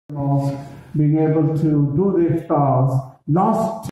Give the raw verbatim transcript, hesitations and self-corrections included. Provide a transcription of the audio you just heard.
of being able to do the iftars. Last